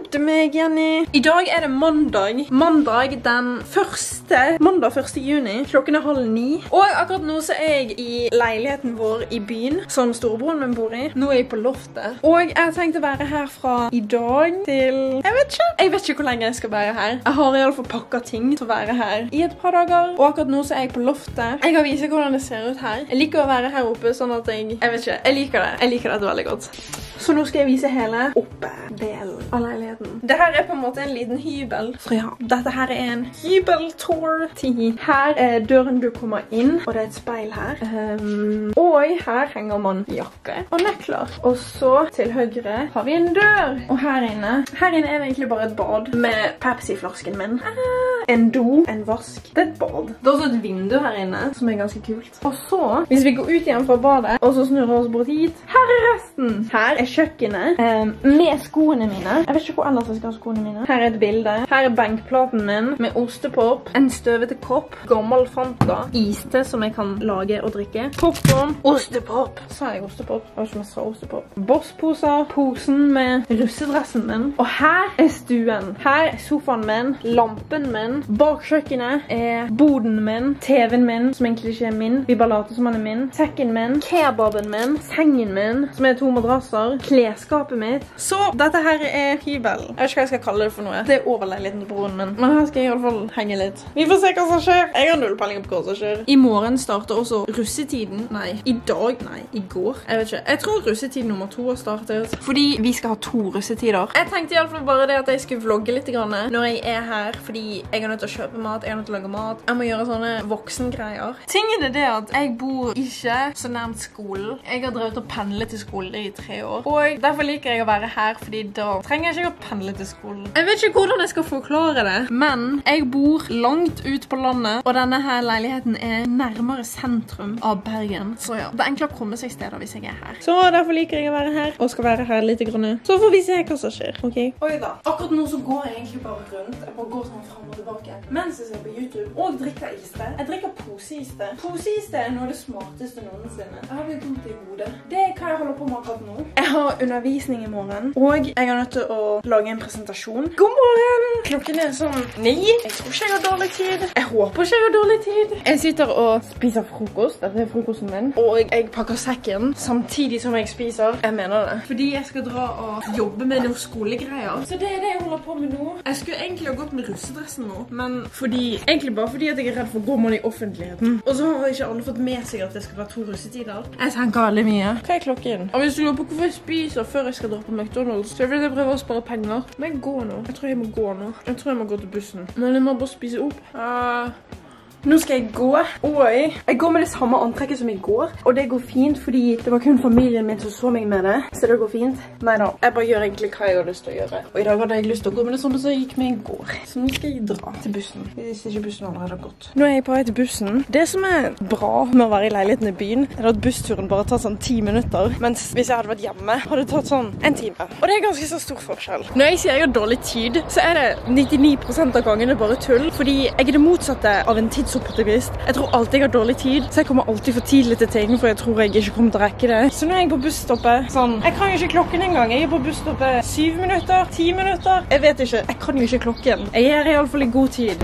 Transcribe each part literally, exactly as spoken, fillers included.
Oute meg, Jenny. I dag er det mandag. Mandag den første. Mandag første juni. Klokken er halv ni. Og akkurat nå så er jeg i leiligheten vår i byen, som storebroren min bor i. Nå er jeg på loftet. Og jeg tenkte å være her fra i dag til... Jeg vet ikke. Jeg vet ikke hvor lenge jeg skal være her. Jeg har i alle fall pakket ting til å være her i et par dager. Og akkurat nå så er jeg på loftet. Jeg kan vise hvordan det ser ut her. Jeg liker å være her oppe, sånn at jeg... Jeg vet ikke. Jeg liker det. Jeg liker det veldig godt. Så nå skal jeg vise hele oppe-delen av leiligheten. Dette er på en måte en liten hybel. For ja, dette her er en hybeltour. Her er døren du kommer inn, og det er et speil her. Um, og her henger man jakke og nekler. Og så til høyre har vi en dør. Og her inne, her inne er det egentlig bare et bad med Pepsi-flasken min. Ah, en do, en vask. Det er et bad. Det er også et vindu her inne, som er ganske kult. Og så, hvis vi går ut igjen fra badet, og så snurrer vi oss bort hit, her er resten. Her er kjøkkenet um, med skoene mine. Jeg vet ikke hvor ellers jeg skal ha skoene mine. Her er et bilde. Her er bankplaten min med ostepop, en støvete kopp, gammel Fanta, iste som jeg kan lage og drikke, popcorn, ostepop. Sa jeg ostepop? Jeg vet ikke om jeg sa ostepop. Bossposer, posen med russedressen min. Og her er stuen. Her er sofaen min, lampen min. Bak kjøkkenet er boden min, T V-en min, som egentlig ikke er min. Vi bare later som han er min. Sekken min, kebaben min, sengen min, som er to madrasser, klesskapet mitt. Så dette her er hybel. Jeg vet ikke hva jeg skal kalle det for noe. Det er overleiligheten til broren min. Men her skal jeg i alle fall henge litt. Vi får se hva som skjer. Jeg har null peiling på hva som skjer. I morgen starter også russetiden. Nei, i dag. Nei, i går. Jeg vet ikke. Jeg tror russetid nummer to har startet. Fordi vi skal ha to russetider. Jeg tenkte i alle fall bare det at jeg skulle vlogge litt grann når jeg er her. Fordi jeg er nødt til å kjøpe mat. Jeg er nødt til å lage mat. Jeg må gjøre sånne voksengreier. Tingen er det at jeg bor ikke så nærmt skolen. Jeg har drevet å pendle til skolen i tre år. Og derfor liker jeg å være her, fordi da trenger jeg ikke å pendle til skolen. Jeg vet ikke hvordan jeg skal forklare det, men jeg bor langt ut på landet, og denne her leiligheten er nærmere sentrum av Bergen. Så ja, det er enklere å komme seg steder hvis jeg er her. Så derfor liker jeg å være her, og skal være her litt grann. Så får vi se hva som skjer, ok? Oi da. Akkurat nå så går jeg egentlig bare rundt. Jeg bare går sånn frem og tilbake, mens jeg ser på YouTube og drikker iste. Jeg drikker poseiste. Poseiste er noe av det smarteste noensinne. Jeg har blitt dumt i hodet. Det er hva jeg holder på med akkurat nå. Jeg har undervisning i morgen, og jeg er nødt til å lage en presentasjon. God morgen! Klokken er sånn ni. Jeg tror ikke jeg har dårlig tid. Jeg håper ikke jeg har dårlig tid. Jeg sitter og spiser frokost. Dette er frokosten min. Og jeg pakker sekken samtidig som jeg spiser. Jeg mener det. Fordi jeg skal dra og jobbe med noen skolegreier. Så det er det jeg holder på med nå. Jeg skulle egentlig ha gått med russedressen nå, men fordi, egentlig bare fordi at jeg er redd for å gå med i offentligheten. Og så har ikke alle fått med seg at det skal være to russetider. Jeg tenker veldig mye. Hva er klokken? Og hvis du lurer på hvorfor jeg spiser før jeg skal dra på McDonald's, så vil jeg prøve å spare penger. Men jeg går nå. Jeg tror jeg må gå nå. Jeg tror jeg må gå til bussen. Men jeg må bare spise opp. Uh... Nå skal jeg gå. Oi. Jeg går med det samme antrekket som i går. Og det går fint, fordi det var kun familien min som så meg med det. Så det går fint. Neida. Jeg bare gjør egentlig hva jeg har lyst til å gjøre. Og i dag hadde jeg lyst til å gå med det samme som jeg gikk med i går. Så nå skal jeg dra til bussen. Hvis ikke bussen allerede har gått. Nå er jeg på vei til bussen. Det som er bra med å være i leiligheten i byen, er at bussturen bare tar sånn ti minutter. Mens hvis jeg hadde vært hjemme, hadde det tatt sånn en time. Og det er ganske så stor forskjell. Når jeg sier jeg har dårlig tid, så er det nittini prosent av gangene bare tull. Fordi jeg er det motsatte av en tids optimist. Jeg tror alltid jeg har dårlig tid, så jeg kommer alltid for tidlig til ting, for jeg tror jeg ikke kommer til å rekke det. Så nå er jeg på busstoppet, sånn, jeg kan jo ikke klokken engang. Jeg er på busstoppet syv minutter, ti minutter. Jeg vet ikke, jeg kan jo ikke klokken. Jeg er i alle fall i god tid.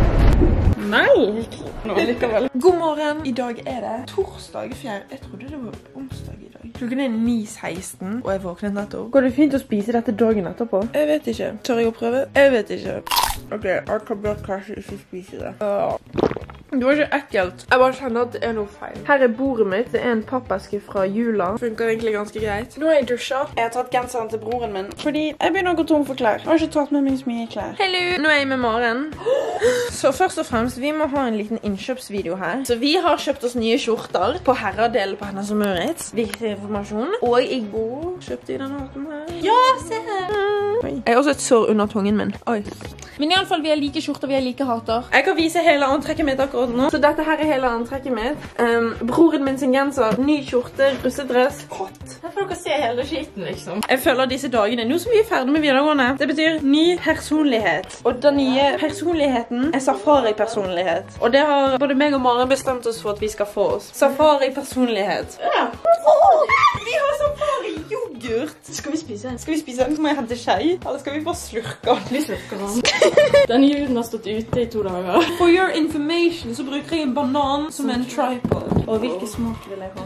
Melk! Nå likevel. God morgen! I dag er det torsdag fjerde. Jeg trodde det var onsdag i dag. Klokken er ni seksten, og jeg våknet nettopp. Går det fint å spise dette dagen etterpå? Jeg vet ikke. Tør jeg å prøve? Jeg vet ikke. Ok, jeg kan bare kanskje ikke spise det. Uh. Det var ikke ekkelt. Jeg bare kjenner at det er noe feil. Her er bordet mitt. Det er en pappeske fra jula. Funker egentlig ganske greit. Nå har jeg dusjet. Jeg har tatt genseren til broren min, fordi jeg begynner å gå tom for klær. Jeg har ikke tatt med meg så mye klær. Hallo! Nå er jeg med Maren. Så først og fremst, vi må ha en liten innkjøpsvideo her. Så vi har kjøpt oss nye skjorter på herredelen på Hennes og Mauritz. Viktig informasjon. Og i går kjøpte jeg denne hatten her. Ja, se her! Oi. Jeg har også et sår under tungen min. Oi. Men i alle fall, vi har like skjorter, vi har like hatter. Jeg kan vise hele antrekket mitt akkurat nå. Så dette her er hele antrekket mitt. Um, broren min sin genser, ny skjorte, russedress, hatt. Her får dere se hele skiten, liksom. Jeg føler disse dagene, nå som vi er ferdig med videregående, det betyr ny personlighet. Og den nye personligheten er safari-personlighet. Og det har både meg og Maren bestemt oss for at vi skal få oss. Safari-personlighet. Ja. Vi har safari-jogg. yoghurt. Skal vi spise den? Skal vi spise den, så må jeg hente skje. Eller skal vi bare slurke den? Vi slurker den. Den yoghurten har stått ute i to dager. For your information så bruker jeg en banan som en tripod. Og hvilke smak vil jeg ha?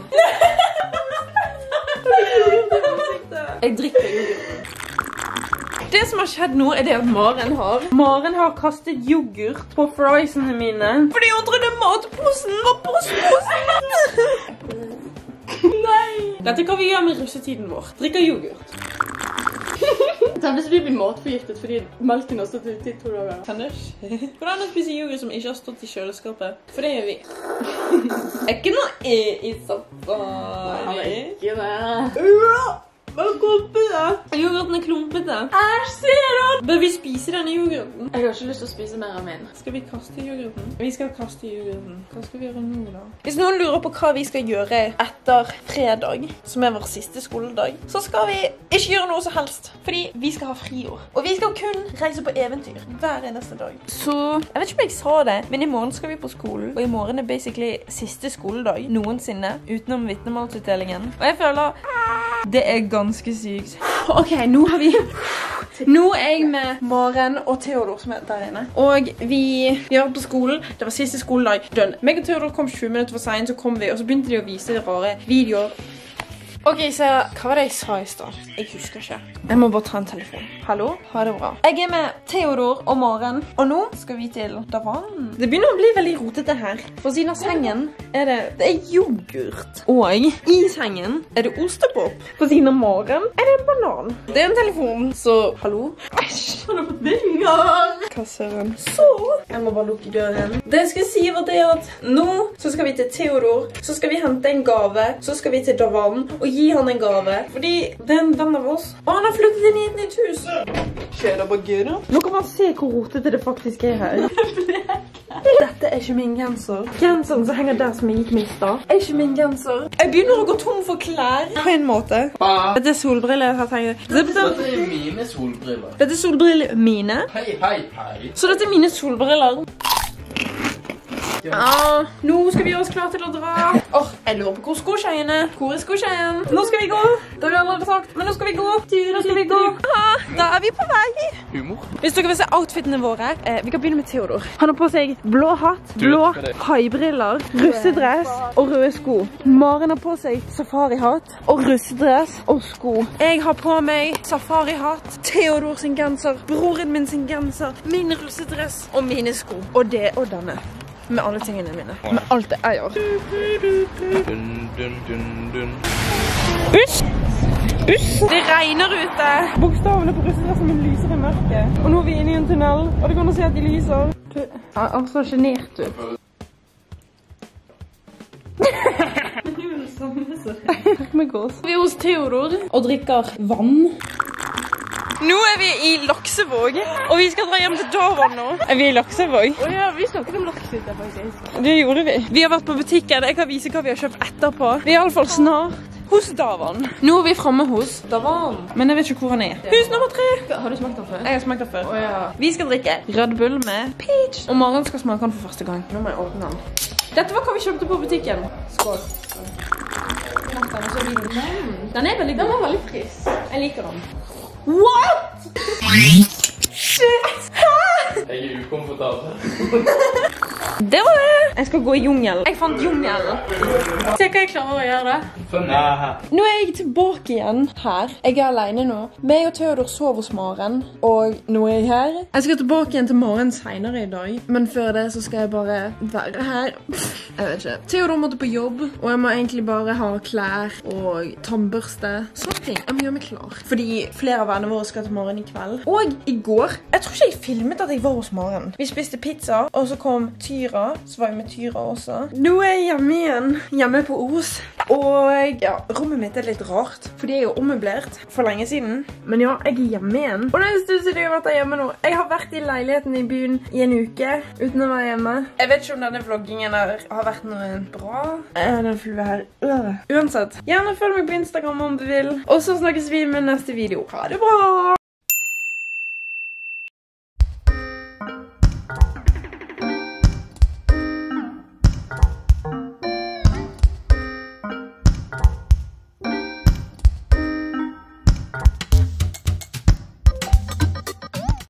Jeg drikker yoghurten. Det som har skjedd nå er det at Maren har. Maren har kastet yoghurt på friesene mine. Fordi hun trodde matposen var postposen. Nei. Dette kan vi gjøre med russetiden vår. Drikker yoghurt. Tenk hvis vi blir matforgiftet fordi melken har stått ute i to dager. Kan det skje? Hvordan spiser yoghurt som ikke har stått i kjøleskapet? For det gjør vi. Er ikke noe e i safari? Ikke det. Hva er klumpete? Yoghurten er klumpete. Æsj, ser du? Bør vi spise denne yoghurten? Jeg har ikke lyst til å spise mer av min. Skal vi kaste yoghurten? Vi skal kaste yoghurten. Hva skal vi gjøre nå da? Hvis noen lurer på hva vi skal gjøre etter fredag, som er vår siste skoledag, så skal vi ikke gjøre noe som helst. Fordi vi skal ha friår. Og vi skal kun reise på eventyr hver eneste dag. Så, jeg vet ikke om jeg sa det, men i morgen skal vi på skolen. Og i morgen er basically siste skoledag noensinne, utenom vitnemålsutdelingen. Og jeg føler det er ganske sykt. Ok, nå har vi... Nå er jeg med Maren og Theodor som er der inne. Og vi, vi har vært på skolen. Det var siste skoledag. Dønn. Meg og Theodor kom tjue minutter for sent, så kom vi, og så begynte de å vise rare videoer. Ok, så hva var det jeg sa i stad? Jeg husker ikke. Jeg må bare ta en telefon. Hallo? Ha det bra. Jeg er med Theodor og Maren, og nå skal vi til Davan. Det begynner å bli veldig rotete her. For siden av sengen er det, det er yoghurt. Og i sengen er det ostepop. For siden av Maren er det en banan. Det er en telefon, så hallo? Æsj, han har fått vinger. Hva ser han? Så, jeg må bare lukke døren. Det jeg skal si var det at nå så skal vi til Theodor, så skal vi hente en gave, så skal vi til Davan, og gi han en gave, fordi det er en venn av oss. Og han har flyttet inn i et nytt hus. Skjer det bare gøy da? Nå kan man se hvor rotete det faktisk er her. Dette er ikke min genser. Genseren som henger der som jeg gikk mistet, er ikke min genser. Jeg begynner å gå tom for klær. På en måte. Dette er solbriller jeg har tenkt. Dette er mine solbriller. Dette er solbriller mine. Hei, hei, hei. Så dette er mine solbriller. Ja, nå skal vi gjøre oss klar til å dra. Åh, oh, jeg lurer på hvor skoskjeiene er. Hvor er skoskjeien? Nå skal vi gå. Det har vi allerede sagt, men nå skal vi gå. Nå skal vi gå. Ah, da er vi på vei. Humor. Hvis dere vil se outfitene våre, eh, vi kan begynne med Theodor. Han har på seg blå hatt, blå haibriller, russedress og røde sko. Maren har på seg safarihatt og russedress og sko. Jeg har på meg safarihatt, Theodor sin genser, broren min sin genser, min russedress og mine sko. Og det og denne. Med alle tingene mine. Med alt det jeg gjør. Dun, dun, dun, dun. Buss! Buss! Det regner ute. Bokstavene på russedressen min lyser i mørket. Og nå er vi inne i en tunnel, og det kan du se at de lyser. Du, han så genert ut. Vi er hos Theodor og drikker vann. Nå er vi i Laksevåg, og vi skal dra hjem til Davan nå. Er vi i Laksevåg? Å ja, vi snakket om laks ute faktisk. Det gjorde vi. Vi har vært på butikken, jeg kan vise hva vi har kjøpt etterpå. Vi er i alle fall snart hos Davan. Nå er vi fremme hos Davan, men jeg vet ikke hvor han er. Hus nummer tre. Har du smakt den før? Jeg har smakt den før. Å ja. Vi skal drikke Red Bull med peach, og Maren skal smake den for første gang. Nå må jeg åpne den. Dette var hva vi kjøpte på butikken. Skål. Den er veldig god. Den var veldig frisk. Jeg liker den. What? Shit! Jeg er ukomfortabel. Det var det. Jeg skal gå i jungelen. Jeg fant jungelen. Se hva jeg klarer å gjøre det. Nå er jeg tilbake igjen her. Jeg er alene nå. Meg og Theodor sov hos Maren, og nå er jeg her. Jeg skal tilbake igjen til Maren senere i dag, men før det så skal jeg bare være her. Jeg vet ikke. Theodor måtte på jobb, og jeg må egentlig bare ha klær og tannbørste. Sånne ting. Jeg må gjøre meg klar. Fordi flere av vennene våre skal til Maren i kveld. Og i går, jeg tror ikke jeg filmet at jeg var hos Maren. Vi spiste pizza, og så kom Tyra, så var jeg med Tyra også. Nå er jeg hjemme igjen, hjemme på Os. Og ja, rommet mitt er litt rart, fordi jeg er ommøblert for lenge siden. Men ja, jeg er hjemme igjen. Og det er en stund siden jeg har vært der hjemme nå. Jeg har vært i leiligheten i byen i en uke, uten å være hjemme. Jeg vet ikke om denne vloggingen her har vært noe bra. Den flue her. Øh. Uansett, gjerne følg meg på Instagram om du vil. Og så snakkes vi med neste video. Ha det bra!